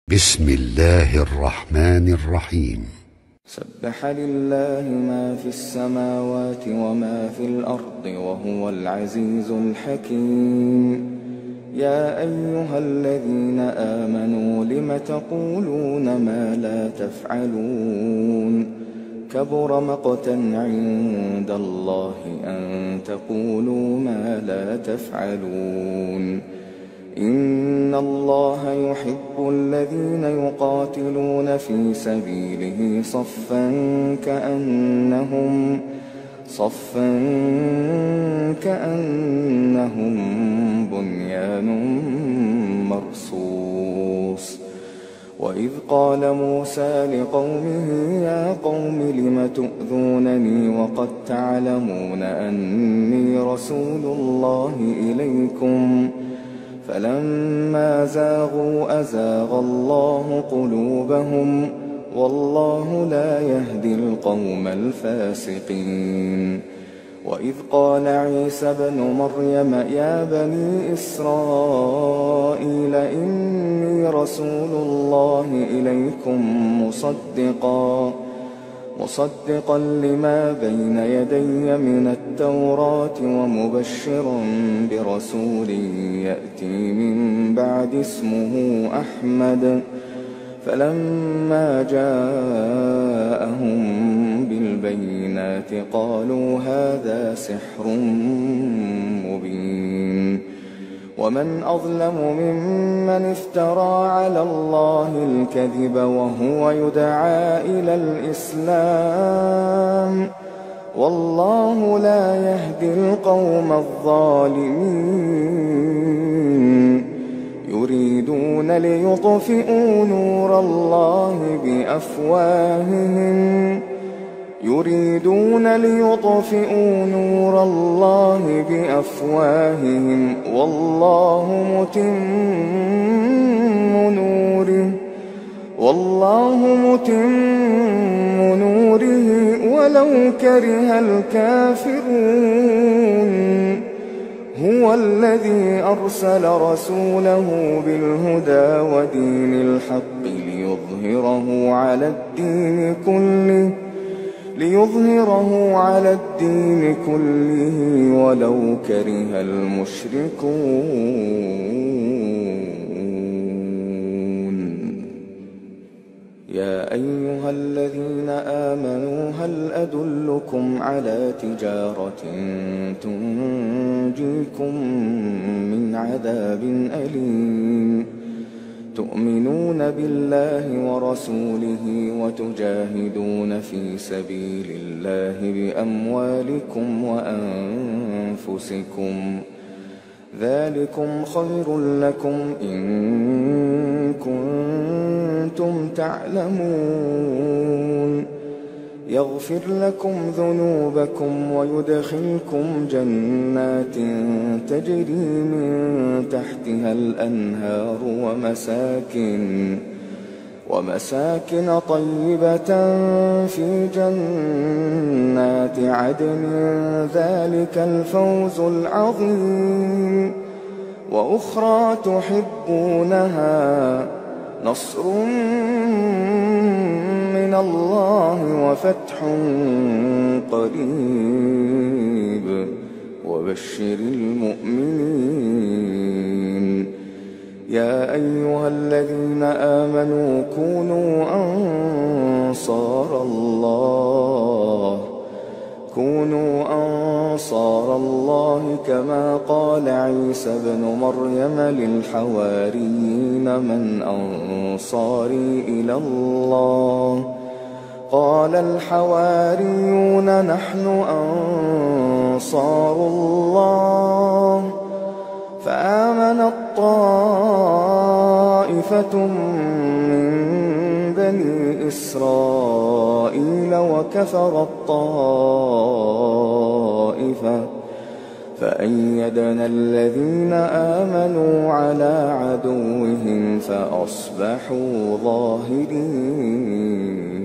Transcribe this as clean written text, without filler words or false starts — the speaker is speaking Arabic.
بسم الله الرحمن الرحيم. سبح لله ما في السماوات وما في الأرض وهو العزيز الحكيم. يا أيها الذين آمنوا لم تقولون ما لا تفعلون كبر مقتا عند الله أن تقولوا ما لا تفعلون. إن الله يحب الذين يقاتلون في سبيله صفا كأنهم بنيان مرصوص. وإذ قال موسى لقومه يا قوم لم تؤذونني وقد تعلمون أني رسول الله إليكم فلما زاغوا أزاغ الله قلوبهم والله لا يهدي القوم الفاسقين. وإذ قال عيسى ابن مريم يا بني إسرائيل إني رسول الله إليكم مصدقا لما بين يدي من التوراة ومبشرا برسول يأتي من بعد اسمه أحمد. فلما جاءهم بالبينات قالوا هذا سحر مبين. ومن أظلم ممن افترى على الله الكذب وهو يدعى إلى الإسلام والله لا يهدي القوم الظالمين. يريدون ليطفئوا نور الله بأفواههم والله متم نوره ولو كره الكافرون. هو الذي أرسل رسوله بالهدى ودين الحق ليظهره على الدين كله ولو كره المشركون. يا أيها الذين آمنوا هل أدلكم على تجارة تنجيكم من عذاب أليم تؤمنون بالله ورسوله وتجاهدون في سبيل الله بأموالكم وأنفسكم ذلكم خير لكم إن كنتم تعلمون. يغفر لكم ذنوبكم ويدخلكم جنات تجري من تحتها الأنهار ومساكن طيبة في جنات عدن ذلك الفوز العظيم. وأخرى تحبونها نصر من الله وفتح قريب وبشر المؤمنين. يا أيها الذين آمنوا كونوا أنصار الله كما قال عيسى ابن مريم للحواريين من أنصاري إلى الله قال الحواريون نحن أنصار الله. فآمنت طائفة من بني إسرائيل وكفرت طائفة فأيدنا الذين آمنوا على عدوهم فأصبحوا ظاهرين.